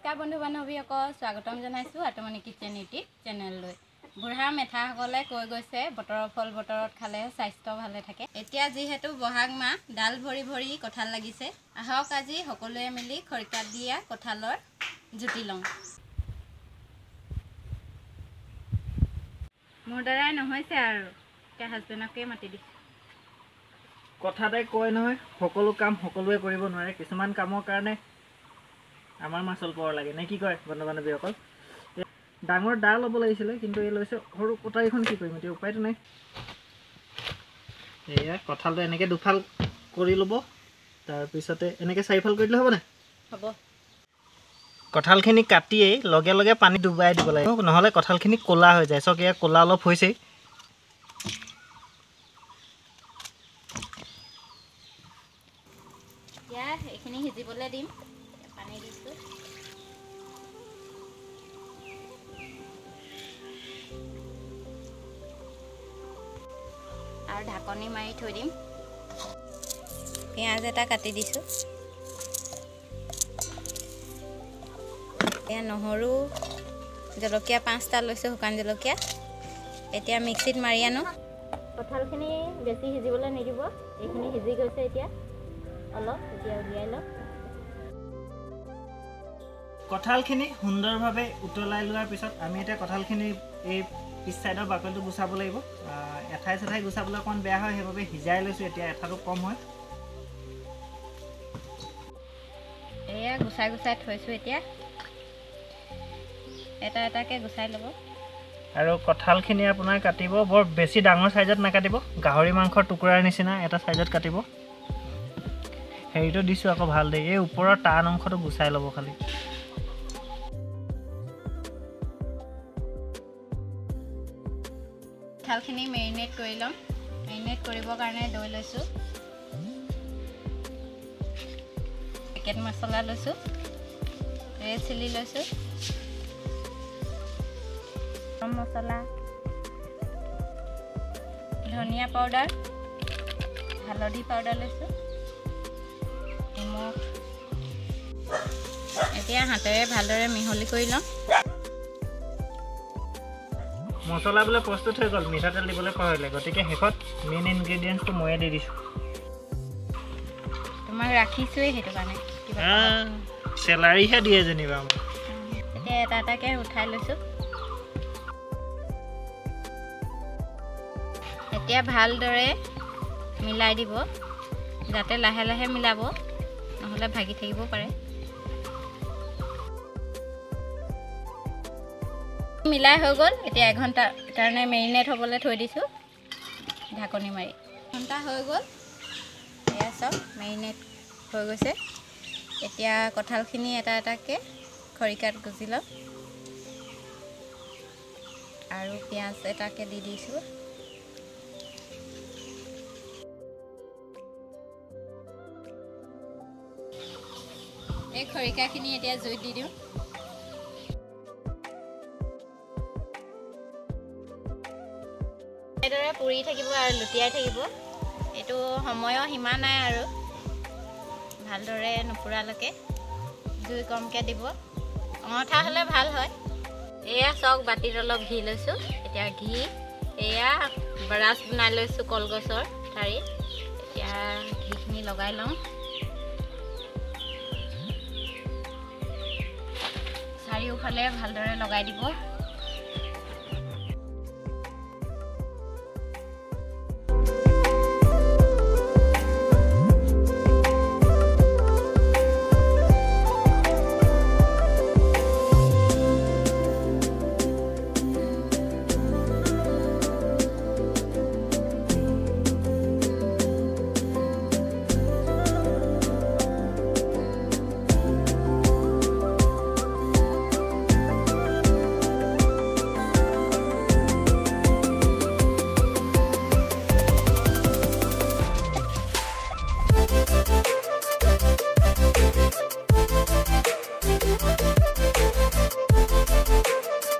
নমস্কাৰ বন্ধু বান্ধৱীসকল স্বাগতম জনাইছোঁ আত্মনি কিচেন ইউটিউব চেনেললৈ। বুঢ়া মেথাসকলে কৈ গৈছে বতৰৰ ফল বতৰত খালে স্বাস্থ্য ভালে থাকে। এতিয়া যিহেতু বহাগ মাহ ডাল ভৰি ভৰি কঁঠাল লাগিছে, আহক আজি সকলোৱে মিলি খৰিকাত দিয়া কঁঠালৰ জুতি লওঁ। মোৰ দ্বাৰাই নহৈছে আৰু এতিয়া হাজবেণ্ডকে মাতি দিছোঁ। কথাতে কয় নহয় সকলো কাম সকলোৱে কৰিব নোৱাৰে, কিছুমান কামৰ কাৰণে আমাৰ মাচল পাৱাৰ লাগে নে কি কয় বন্ধু বান্ধৱীসকল। ডাঙৰ দা ল'ব লাগিছিলে, কিন্তু এই লৈছে সৰু কটাৰীখন। কি কৰিম এতিয়া, উপায়তো নাই। এয়া কঁঠালটো এনেকৈ দুফাল কৰি ল'ব, তাৰপিছতে এনেকৈ চাৰিফাল কৰি দিলে হ'বনে? হ'ব। কঁঠালখিনি কাটিয়েই লগে লগে পানী ডুবাই দিব লাগিব, নহ'লে কঁঠালখিনি ক'লা হৈ যায়। চাওক এয়া ক'লা অলপ হৈছেই। এতিয়া এইখিনি সিজিবলৈ দিম, পানী দিছোঁ। আৰু ঢাকনি মাৰি থৈ দিম। পিঁয়াজ এটা কাটি দিছোঁ। এতিয়া নহৰু জলকীয়া 5টা লৈছোঁ, শুকান জলকীয়া। এতিয়া মিক্সিত মাৰি আনো। কঁঠালখিনি বেছি সিজিবলৈ নিদিব, এইখিনি সিজি গৈছে এতিয়া অলপ। এতিয়া উলিয়াই লওঁ। কঁঠালখিনি সুন্দৰভাৱে উতলাই লোৱাৰ পিছত আমি এতিয়া কঁঠালখিনি এই পিছ চাইডৰ বাকলিটো গুচাব লাগিব। এঠাই চেঠাই গুচাবলৈ অকণমান বেয়া হয়, সেইবাবে সিজাই লৈছোঁ। এতিয়া এঠাটো কম হয়। এয়া গুচাই গুচাই থৈছোঁ। এতিয়া এটা এটাকৈ গুচাই ল'ব। আৰু কঁঠালখিনি আপোনাৰ কাটিব বৰ বেছি ডাঙৰ চাইজত নাকাটিব, গাহৰি মাংসৰ টুকুৰাৰ নিচিনা এটা চাইজত কাটিব। হেৰিটো দিছোঁ আকৌ ভাল দেই, এই ওপৰৰ টান অংশটো গুচাই ল'ব খালি। কঁঠালখিনি মেৰিনেট কৰি ল'ম। মেৰিনেট কৰিবৰ কাৰণে দৈ লৈছোঁ, পেকেট মছলা লৈছোঁ, ৰেড চিলি লৈছোঁ, গৰম মছলা, ধনিয়া পাউডাৰ, হালধি পাউডাৰ লৈছোঁ, নিমখ। এতিয়া হাতেৰে ভালদৰে মিহলি কৰি ল'ম। মছলা বোলে প্ৰস্তুত হৈ গ'ল, মিঠাতেল দিবলৈ পাহৰিলে, গতিকে শেষত মেইন ইনগ্ৰেডিয়েণ্টছটো ময়ে দি দিছোঁ। তোমাক ৰাখিছোঁৱেই সেইটো কাৰণে। চেলাৰীহে দিয়ে যেনিবা মোক। এতিয়া এটা এটাকৈ উঠাই লৈছোঁ। এতিয়া ভালদৰে মিলাই দিব, যাতে লাহে লাহে মিলাব, নহ'লে ভাগি থাকিব পাৰে। মিলাই হৈ গ'ল। এতিয়া এঘণ্টাৰ কাৰণে মেৰিনেট হ'বলৈ থৈ দিছোঁ ঢাকনি মাৰি। এঘণ্টা হৈ গ'ল, এয়া চাওক মেৰিনেট হৈ গৈছে। এতিয়া কঁঠালখিনি এটা এটাকৈ খৰিকাত গুজি লওঁ আৰু পিঁয়াজ এটাকৈ দি দিছোঁ। এই খৰিকাখিনি এতিয়া জুইত দি দিওঁ। এইদৰে পুৰি থাকিব আৰু লুটিয়াই থাকিব। এইটো সময়ৰ সীমা নাই আৰু ভালদৰে নুপুৰালৈকে জুই কমকৈ দিব। অঙঠা হ'লে ভাল হয়। এয়া চাওক বাতিত অলপ ঘি লৈছোঁ। এতিয়া ঘি এয়া ব্ৰাছ বনাই লৈছোঁ কলগছৰ ঠাৰিত। এতিয়া ঘিখিনি লগাই লওঁ। চাৰিওফালে ভালদৰে লগাই দিব।